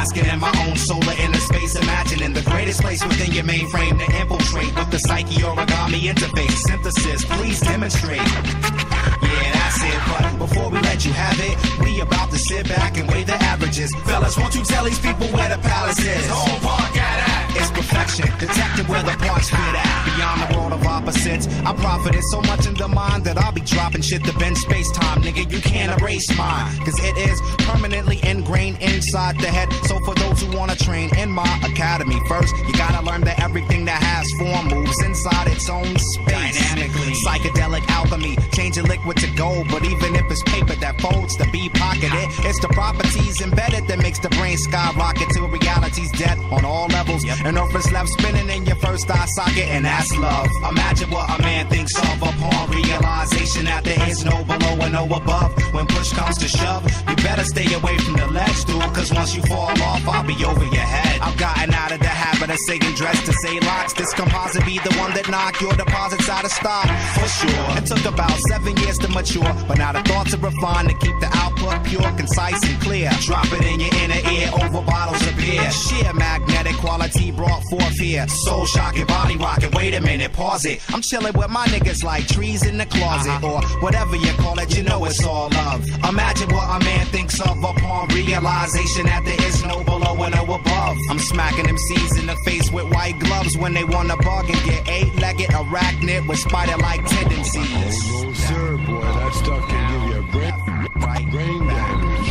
Basking in my own solar inner space, imagining the greatest place within your mainframe to infiltrate with the psyche origami interface. Synthesis, please demonstrate. Yeah, that's it, but before we let you have it, we about to sit back and weigh the averages. Fellas, won't you tell these people where the palace is? Home park at. It's perfection, detecting where the parts fit at. Beyond the world of opposites, I profited so much in the mind that I'll be dropping shit to bend space-time. Nigga, you can't erase mine, cause it is permanently ingrained inside the head. So for those who wanna train in my academy, first, you gotta learn that everything that has form moves inside its own space. Dynamically. Psychedelic alchemy, changing liquid to gold. But even if it's paper that folds to be pocketed, it's the properties embedded that makes the brain skyrocket till reality's dead on all levels. And Earth is left spinning in your first eye socket, and that's love. Imagine what a man thinks of upon realization that there is no below and no above. When push comes to shove, you better stay away from the ledge, dude, cause once you fall off, I'll be over your head. I've gotten out of the habit of saying dress to say locks. This composite be the one that knock your deposits out of stock, for sure. It took about 7 years to mature, but now the thoughts are refined to keep the output pure, concise, and clear. Drop it in your inner ear over bottles of beer. Sheer magnetic quality brought forth here. Soul shocking, body rocking. Wait a minute, pause it. I'm chilling with my niggas like trees in the closet, or whatever you call it. You know it's all love. Imagine what a man thinks of upon realization that there is no below and no above. I'm smacking MCs in the face with white gloves when they wanna bug and get eight-legged arachnid with spider-like tendencies. Oh no, sir, boy, that stuff can give you a brain damage.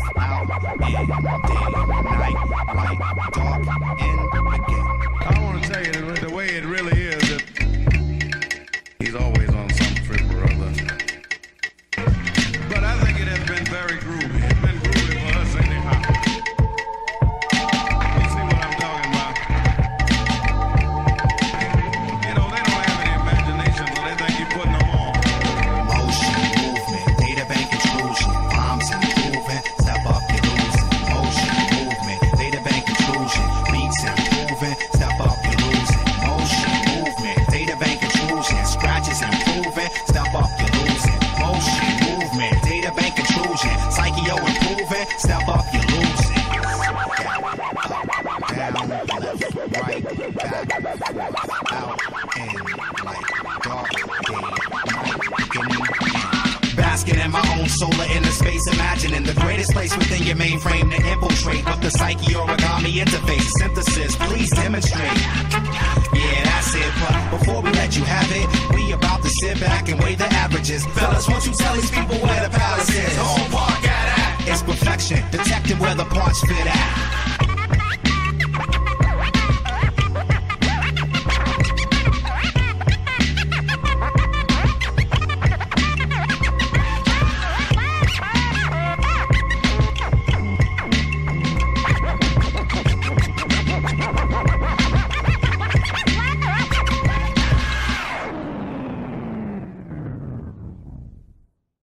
I want to tell you the way it really is that he's always on some trip or other. But I think it has been very groovy. It's been groovy for us anyhow. You see what I'm talking about? You know, they don't have any imagination, so they think you're putting them on. Motion, movement, data bank intrusion, rhymes improving, step up, you're losing. Motion, movement, data bank intrusion, beats improving, step up, you're losing. Motion, movement, data bank intrusion, scratches improving, step up, you're losing. Motion, movement, data bank intrusion, psycheo improving, step up, you're losing. Down, left, right, back, out, in, like dark, day, night, beginning, end. Basking in my own solar inner space, imagining the greatest place within your mainframe to infiltrate with the psyche origami interface. Synthesis, please demonstrate. Yeah, that's it, but before we let you have it, we about to sit back and weigh the averages. Fellas, won't you tell these people where the palace is? Home park at. It's perfection, detecting where the parts fit at.